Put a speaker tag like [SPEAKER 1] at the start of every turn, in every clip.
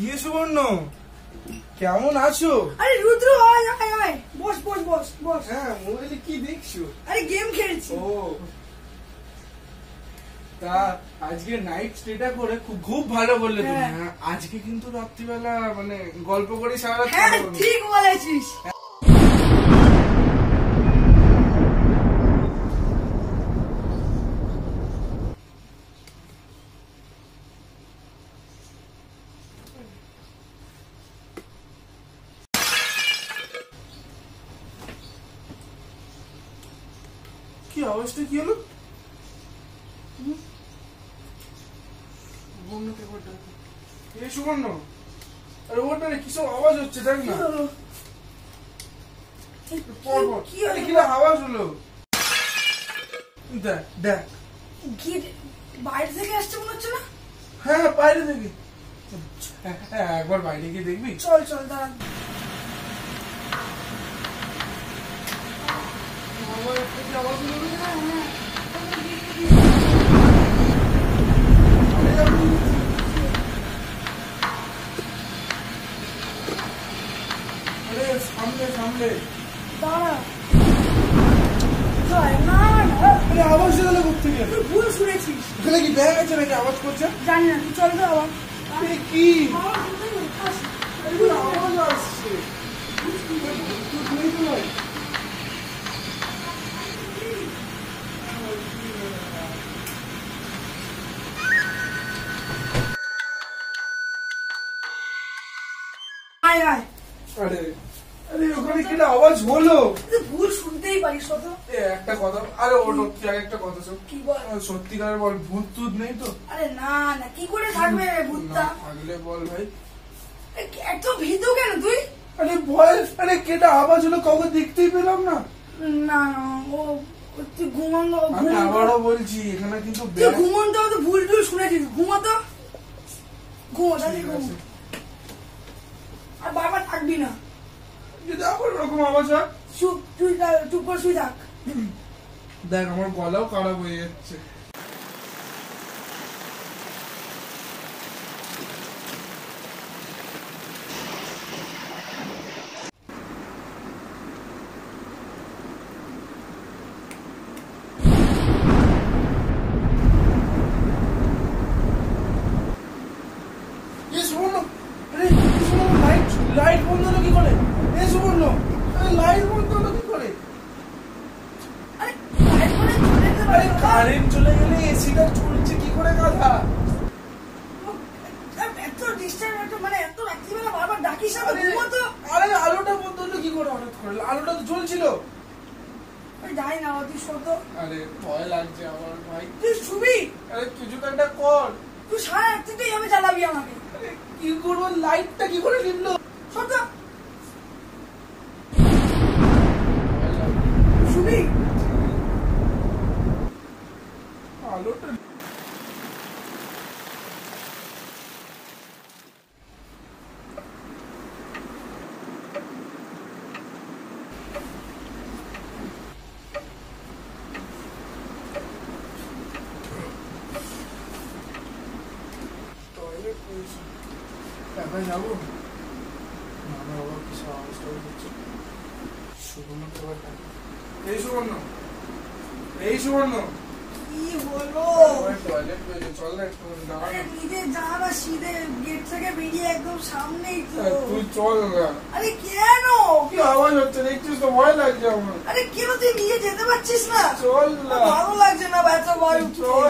[SPEAKER 1] কি সুবর্ণ, কেমন আছো?
[SPEAKER 2] আরে রুদ্র, আয় আয় আয়, বস বস বস বস।
[SPEAKER 1] হ্যাঁ, মোবাইলে কি দেখছো?
[SPEAKER 2] আরে গেম খেলছি।
[SPEAKER 1] ও, তা আজকে নাইট স্টেটা করে খুব ভালো বললে তুমি। আজকে কিন্তু রাত্রিবেলা মানে গল্প করে সারা রাত।
[SPEAKER 2] হ্যাঁ ঠিক বলেছিস।
[SPEAKER 1] কি অবস্থা, কি হলো? সুবর্ণ, আরে ওটা কিসব আওয়াজ হচ্ছে, দেখ না। কি আওয়াজ হলো? দেখ দেখ,
[SPEAKER 2] বাইরে থেকে আসছে মনে হচ্ছে না?
[SPEAKER 1] হ্যাঁ বাইরে থেকে। একবার বাইরে গিয়ে দেখবি?
[SPEAKER 2] চল চল, দাঁড়া।
[SPEAKER 1] আওয়াজ হলো। সামনে সামনে
[SPEAKER 2] দাঁড়া। না না,
[SPEAKER 1] আওয়াজ গেল কোথা থেকে?
[SPEAKER 2] তুই ভুল শুনেছিস।
[SPEAKER 1] এখানে কি ব্যাগ আছে নাকি আওয়াজ করছে?
[SPEAKER 2] জানি না, তুই চল তো আবার।
[SPEAKER 1] কি
[SPEAKER 2] আওয়াজ
[SPEAKER 1] আসছে?
[SPEAKER 2] আয় আয়।
[SPEAKER 1] আরে আরে ওখানে কি আওয়াজ হলো?
[SPEAKER 2] ভুল শুনতেই পারিস তো।
[SPEAKER 1] একটা কথা, আরে ওটা কি একটা কথা শোন।
[SPEAKER 2] কি বল?
[SPEAKER 1] সত্যিকারের বল, ভূত টুত নেই তো?
[SPEAKER 2] আরে না না, কি করে থাকবে ভূতটা?
[SPEAKER 1] থাকলে বল ভাই।
[SPEAKER 2] এত ভীতু কেন তুই?
[SPEAKER 1] আরে ভয়, আরে কেটা আওয়াজ হলো, কাউকে দেখতেই পেলাম না।
[SPEAKER 2] না না, ও তুই ঘুমানো।
[SPEAKER 1] আমি আবারও বলছি, এখানে কিন্তু
[SPEAKER 2] তুই ঘুমানো তো ভুল টুল শুনেছিস। ঘুমাতো, ঘুমো তাহলে ঘুমো, আর বারবার থাকবি না।
[SPEAKER 1] যদি আবার ওরকম আওয়াজ হয়,
[SPEAKER 2] তুই চুপ করে শুই থাক।
[SPEAKER 1] দেখ আমার গলাও খারাপ হয়ে যাচ্ছে। লাইট বন্ধ হলো কি করে? সুবর্ণ, লাইট বন্ধ হলো কি করে? কারেন্ট চলে গেলে এসিটা চলছে কি করে গাধা?
[SPEAKER 2] এত ডিস্টার্ব, মানে এত রাত্রিবেলা বারবার ডাকিস। ঘুমাতো।
[SPEAKER 1] আরে আলোটা বন্ধ হলো কি করে হঠাৎ করে? আলোটা তো জ্বলছিল।
[SPEAKER 2] যাই না, তুই শত।
[SPEAKER 1] আরে ভয় লাগছে আমার ভাই।
[SPEAKER 2] তুই শুবি?
[SPEAKER 1] আরে কিছু তো একটা কর।
[SPEAKER 2] তুই সারা রাত থেকে আমি জ্বালাবি আমাকে।
[SPEAKER 1] কি করবো? লাইটটা কি করে নিবলো?
[SPEAKER 2] শত শুবি?
[SPEAKER 1] আলোটা যাবো না, বাবা কিছু অবস্থা হচ্ছে। সুবর্ণ খাবার খাই। এই সুবর্ণ, এই সুবর্ণ,
[SPEAKER 2] কি হলো?
[SPEAKER 1] টয়লেট পেয়েছে, চল না একটু দাঁড়া।
[SPEAKER 2] নিজে জানা সিধে গেট থেকে বেরিয়ে একদম সামনেই তো।
[SPEAKER 1] তুই চল না।
[SPEAKER 2] আরে কেন?
[SPEAKER 1] কি আওয়াজ হচ্ছে দেখছিস তো? ভয় লাগছে আমার।
[SPEAKER 2] আরে কেন তুই নিজে যেতে পারছিস না?
[SPEAKER 1] চল না।
[SPEAKER 2] ভালো লাগছে না এত ভয়।
[SPEAKER 1] চল।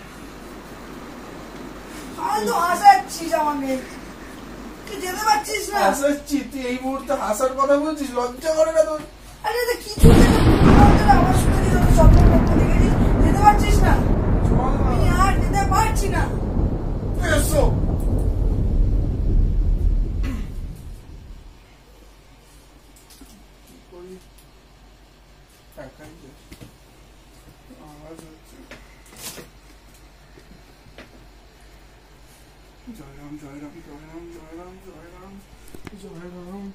[SPEAKER 2] আমি তো হাসাচ্ছিস আমাকে, তুই যেতে পারছিস না।
[SPEAKER 1] হাসাচ্ছি? তুই এই মুহূর্তে হাসার কথা বলছিস? লজ্জা করে না তোর?
[SPEAKER 2] আরে তো কিছু আওয়াজ শুনে দিল, স্বপ্ন করতে দেখেছিস, যেতে পারছিস না?
[SPEAKER 1] চল না।
[SPEAKER 2] আমি আর যেতে পারছি না।
[SPEAKER 1] এসো। আওয়াজ হচ্ছে। জয় রাম জয় রাম জয় রাম জয় রাম জয় রাম জয় রাম।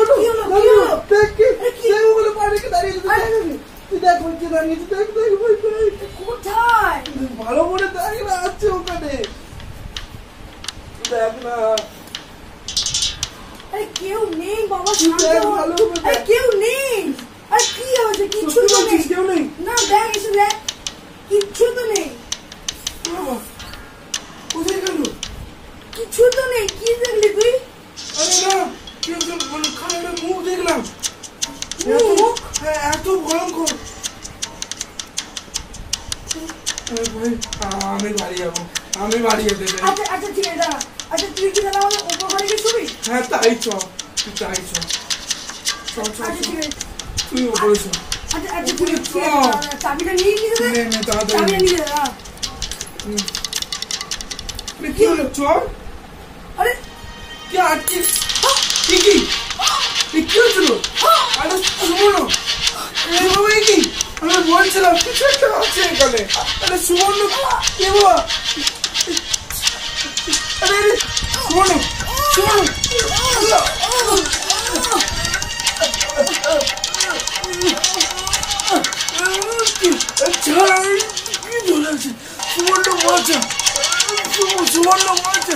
[SPEAKER 3] ভালো করে দাঁড়িয়ে আছে ওখানে, দেখ না।
[SPEAKER 2] আরে কেউ নেই বাবা, আরে কেউ নেই। আরে কি হয়েছে? কিচ্ছু তো নেই।
[SPEAKER 3] কেউ নেই
[SPEAKER 2] না, দেখ এসে দেখ, কিচ্ছু তো নেই।
[SPEAKER 3] কোথায় গেল?
[SPEAKER 2] কিছু তো নেই। কি দেখলি তুই?
[SPEAKER 3] আরে না, কি একদম মানে খারাপ মুখ দেখলাম।
[SPEAKER 2] মুখ?
[SPEAKER 3] হ্যাঁ, এত ভয়ঙ্কর। ভাই আমি বাড়ি যাবো, আমি বাড়ি যেতে চাই।
[SPEAKER 2] আচ্ছা আচ্ছা ঠিক আছে, দাঁড়া। আচ্ছা তুই কি দাদা আমাদের উপর ঘরে গিয়ে শুবি?
[SPEAKER 3] হ্যাঁ তাই চ, তুই তাই চ, চল চল
[SPEAKER 2] আচ্ছা ঠিক আছে।
[SPEAKER 3] তুই উপরে চ।
[SPEAKER 2] আচ্ছা আচ্ছা ঠিক আছে, চাবিটা নিয়ে নিতে দে।
[SPEAKER 3] নে তাড়াতাড়ি
[SPEAKER 2] চাবিটা নিয়ে দে।
[SPEAKER 3] কি হলো? চল।
[SPEAKER 2] আরে
[SPEAKER 3] কি আটকে? কি কি কি হয়েছিল? আরে সুবর্ণ, এভাবে কি? আমি বলছিলাম কিছু একটা আছে এখানে। আরে সুবর্ণ, কি বাবা? আরে সুবর্ণ, সুবর্ণ, সুবর্ণ বাঁচা, সুবর্ণ বাঁচা।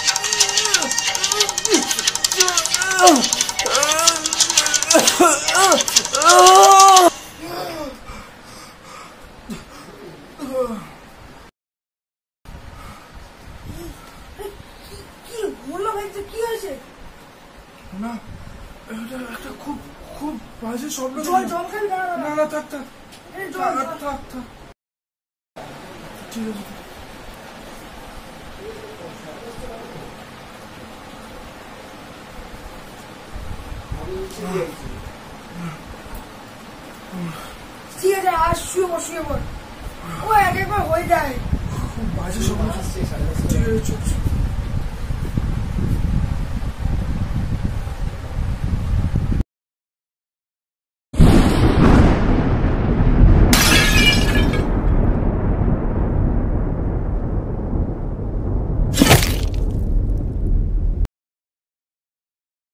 [SPEAKER 2] কি বললো ভাই? তো কি হয়েছে?
[SPEAKER 3] না, এটা একটা খুব খুব বাজে শব্দ।
[SPEAKER 2] জল জল খাবি?
[SPEAKER 3] না না, থাক থাক
[SPEAKER 2] জল
[SPEAKER 3] থাক থাক, ঠিক আছে।
[SPEAKER 2] ঠিক আছে, আর শুয়ে পড়, শুয়ে পড়। ও এক একবার হয়ে যায়।
[SPEAKER 3] খুব বাজে শব্দ। ঠিক আছে, চল চল।